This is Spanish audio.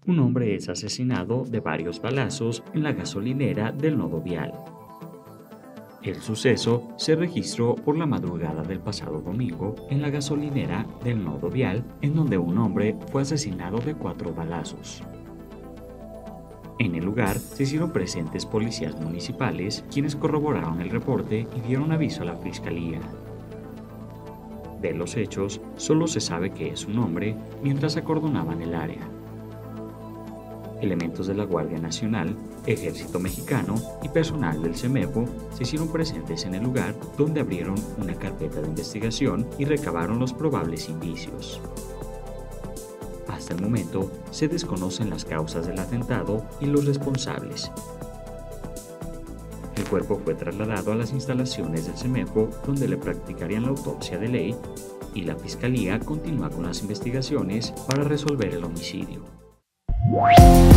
un hombre es asesinado de varios balazos en la gasolinera del Nodo Vial. El suceso se registró por la madrugada del pasado domingo en la gasolinera del Nodo Vial, en donde un hombre fue asesinado de 4 balazos. En el lugar se hicieron presentes policías municipales, quienes corroboraron el reporte y dieron aviso a la fiscalía. De los hechos, solo se sabe que es un hombre mientras acordonaban el área. Elementos de la Guardia Nacional, Ejército Mexicano y personal del CEMEFO se hicieron presentes en el lugar, donde abrieron una carpeta de investigación y recabaron los probables indicios. Hasta el momento, se desconocen las causas del atentado y los responsables. El cuerpo fue trasladado a las instalaciones del CEMEFO, donde le practicarían la autopsia de ley, y la Fiscalía continúa con las investigaciones para resolver el homicidio.